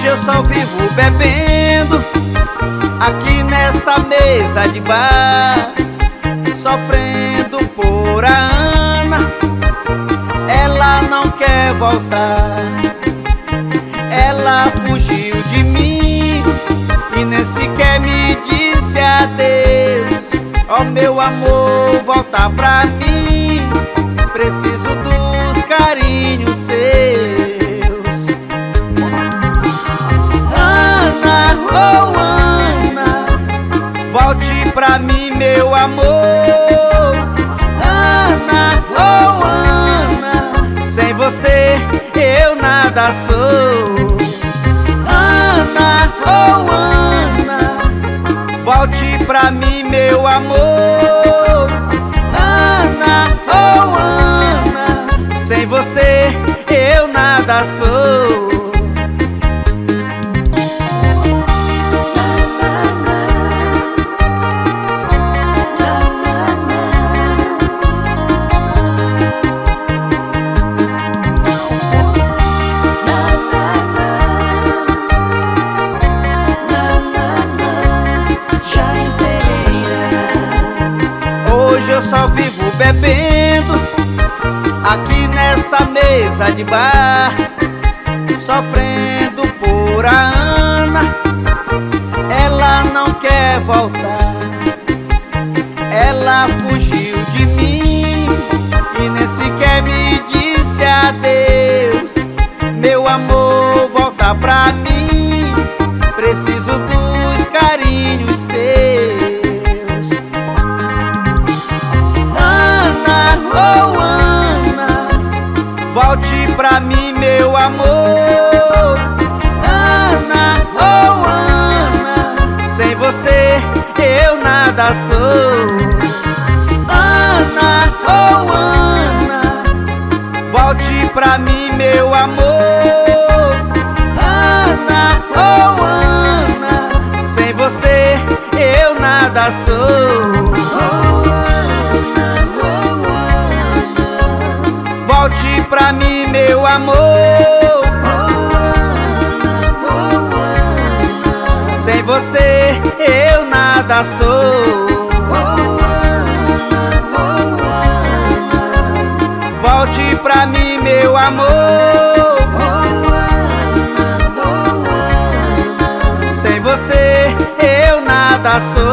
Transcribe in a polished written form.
Hoje eu só vivo bebendo aqui nessa mesa de bar, sofrendo por a Ana. Ela não quer voltar, ela fugiu de mim e nem sequer me disse adeus. Ó meu amor, volta pra mim, preciso dos carinhos seus. Ana, oh Ana, volte pra mim, meu amor. Ana, oh Ana, sem você eu nada sou. Ana, oh Ana, volte pra mim, meu amor. Ana, oh Ana, sem você eu nada sou. Hoje eu só vivo bebendo aqui nessa mesa de bar, sofrendo por a Ana. Ela não quer voltar, ela fugiu de mim e nem sequer me disse adeus. Meu amor, volta pra mim, preciso dos carinhos seus. Oh Ana, volte pra mim, meu amor. Ana, oh Ana, sem você eu nada sou. Ana, oh Ana, volte pra mim, meu amor. Ana, oh Ana, sem você eu nada sou. Volte pra mim, meu amor. Sem você eu nada sou. Volte pra mim, meu amor. Sem você eu nada sou.